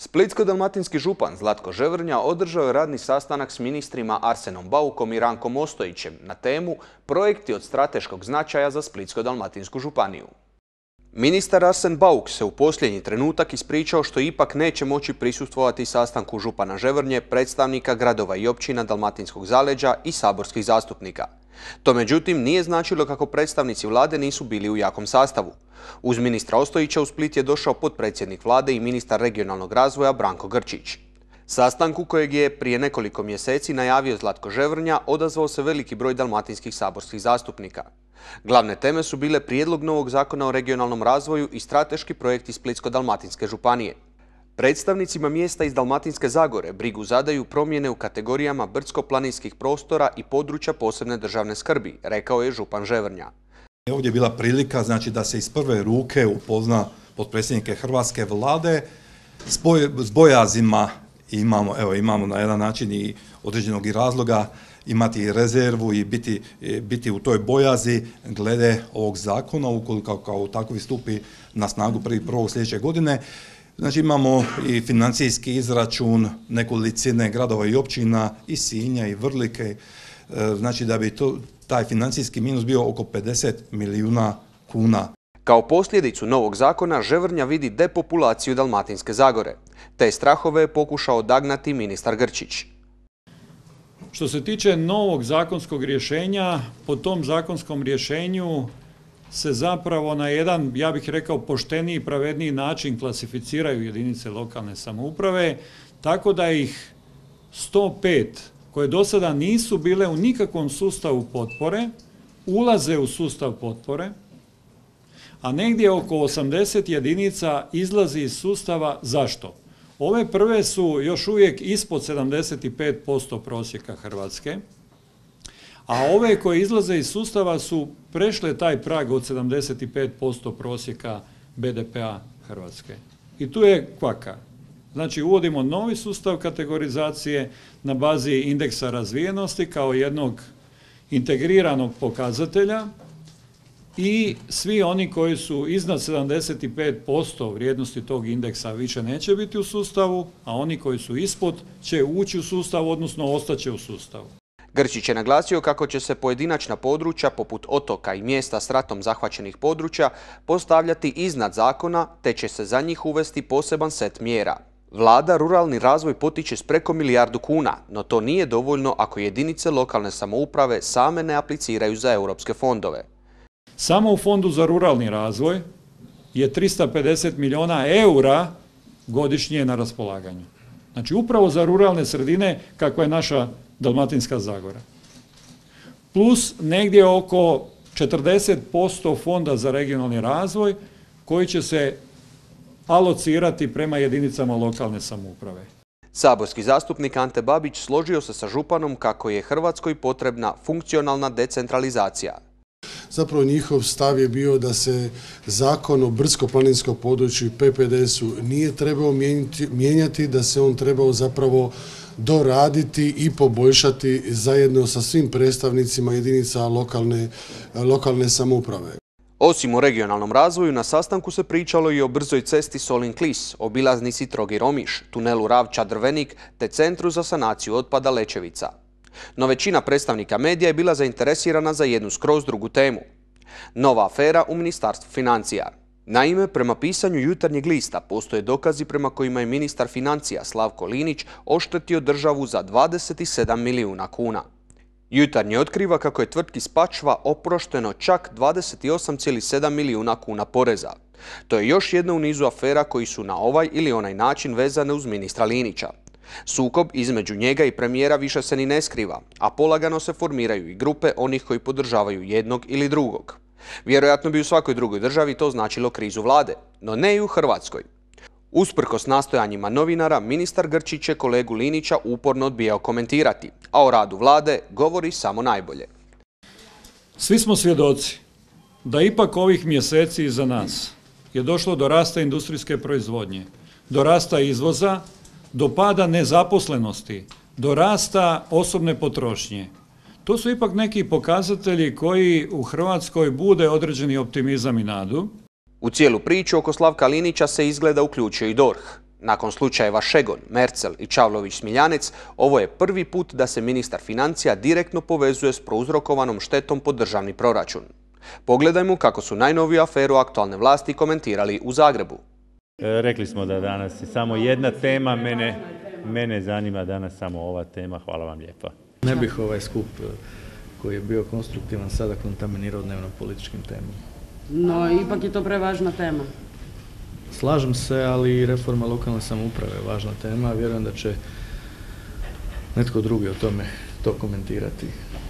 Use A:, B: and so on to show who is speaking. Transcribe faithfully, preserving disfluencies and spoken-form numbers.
A: Splitsko-dalmatinski župan Zlatko Ževrnja održao je radni sastanak s ministrima Arsenom Baukom i Rankom Ostojićem na temu projekti od strateškog značaja za Splitsko-dalmatinsku županiju. Ministar Arsen Bauk se u posljednji trenutak ispričao što ipak neće moći prisustvovati sastanku župana Ževrnje, predstavnika gradova i općina Dalmatinskog zaleđa i saborskih zastupnika. To međutim nije značilo kako predstavnici vlade nisu bili u jakom sastavu. Uz ministra Ostojića u Split je došao potpredsjednik vlade i ministar regionalnog razvoja Branko Grčić. Sastanku kojeg je prije nekoliko mjeseci najavio Zlatko Ževrnja odazvao se veliki broj dalmatinskih saborskih zastupnika. Glavne teme su bile prijedlog novog zakona o regionalnom razvoju i strateški projekti Splitsko-dalmatinske županije. Predstavnicima mjesta iz Dalmatinske Zagore brigu zadaju promjene u kategorijama brdsko-planinskih prostora i područja posebne državne skrbi, rekao je župan Ževrnja.
B: Ovdje je bila prilika znači, da se iz prve ruke upozna potpredsjednike hrvatske vlade s, boj, s bojazima imamo, evo, imamo na jedan način i određenog i razloga imati rezervu i biti, biti u toj bojazi glede ovog zakona ukoliko kao takovi stupi na snagu prvi prvog sljedeće godine. Znači imamo i financijski izračun nekolicine gradova i općina i Sinja i Vrlike, znači da bi to, taj financijski minus bio oko pedeset milijuna kuna.
A: Kao posljedicu novog zakona Ževrnja vidi depopulaciju Dalmatinske Zagore. Te strahove je pokušao odagnati ministar Grčić.
C: Što se tiče novog zakonskog rješenja, po tom zakonskom rješenju se zapravo na jedan, ja bih rekao, pošteniji i pravedniji način klasificiraju jedinice lokalne samouprave, tako da ih sto pet koje do sada nisu bile u nikakvom sustavu potpore, ulaze u sustav potpore, a negdje oko osamdeset jedinica izlazi iz sustava. Zašto? Ove prve su još uvijek ispod sedamdeset pet posto prosjeka Hrvatske, a ove koje izlaze iz sustava su prešle taj prag od sedamdeset pet posto prosjeka be de pea Hrvatske. I tu je kvaka. Znači uvodimo novi sustav kategorizacije na bazi indeksa razvijenosti kao jednog integriranog pokazatelja i svi oni koji su iznad sedamdeset pet posto vrijednosti tog indeksa više neće biti u sustavu, a oni koji su ispod će ući u sustav, odnosno ostaće u sustavu.
A: Grčić je naglasio kako će se pojedinačna područja poput otoka i mjesta s ratom zahvaćenih područja postavljati iznad zakona, te će se za njih uvesti poseban set mjera. Vlada ruralni razvoj potiče s preko milijardu kuna, no to nije dovoljno ako jedinice lokalne samouprave same ne apliciraju za europske fondove.
C: Samo u Fondu za ruralni razvoj je trista pedeset milijuna eura godišnje na raspolaganju. Znači upravo za ruralne sredine kakva je naša Dalmatinska Zagora. Plus negdje oko četrdeset posto Fonda za regionalni razvoj koji će se alocirati prema jedinicama lokalne samouprave.
A: Saborski zastupnik Ante Babić složio se sa županom kako je Hrvatskoj potrebna funkcionalna decentralizacija.
D: Zapravo njihov stav je bio da se zakon o brdsko-planinskom području i pe pe de esu nije trebao mijenjati, da se on trebao zapravo doraditi i poboljšati zajedno sa svim predstavnicima jedinica lokalne, lokalne samouprave.
A: Osim o regionalnom razvoju, na sastanku se pričalo i o brzoj cesti Solin-Klis, obilaznici Trogir-Omiš, tunelu Ravča-Drvenik te centru za sanaciju otpada Lečevica. No većina predstavnika medija je bila zainteresirana za jednu skroz drugu temu. Nova afera u Ministarstvu financija. Naime, prema pisanju Jutarnjeg lista postoje dokazi prema kojima je ministar financija Slavko Linić oštetio državu za dvadeset sedam milijuna kuna. Jutarnje otkriva kako je tvrtki Spačva oprošteno čak dvadeset osam zarez sedam milijuna kuna poreza. To je još jedna u nizu afera koji su na ovaj ili onaj način vezane uz ministra Linića. Sukob između njega i premijera više se ni ne skriva, a polagano se formiraju i grupe onih koji podržavaju jednog ili drugog. Vjerojatno bi u svakoj drugoj državi to značilo krizu vlade, no ne i u Hrvatskoj. Usprkos nastojanjima novinara, ministar Grčić je kolegu Linića uporno odbijao komentirati, a o radu vlade govori samo najbolje.
C: Svi smo svjedoci da ipak ovih mjeseci iza nas je došlo do rasta industrijske proizvodnje, do rasta izvoza, do pada nezaposlenosti, do rasta osobne potrošnje. To su ipak neki pokazatelji koji u Hrvatskoj bude određeni optimizam i nadu.
A: U cijelu priču oko Slavka Linića se izgleda uključio i D O R H. Nakon slučajeva Šegon, Merzel i Čavlović-Smiljanec, ovo je prvi put da se ministar financija direktno povezuje s prouzrokovanom štetom po državni proračun. Pogledajmo kako su najnoviju aferu aktualne vlasti komentirali u Zagrebu.
E: Rekli smo da danas je samo jedna tema, mene, mene zanima danas samo ova tema. Hvala vam lijepa.
F: Ne bih ovaj skup koji je bio konstruktivan sada kontaminirao dnevno političkim temama.
G: No, ipak je to prevažna tema.
F: Slažem se, ali i reforma lokalne samouprave je važna tema. Vjerujem da će netko drugi o tome to komentirati.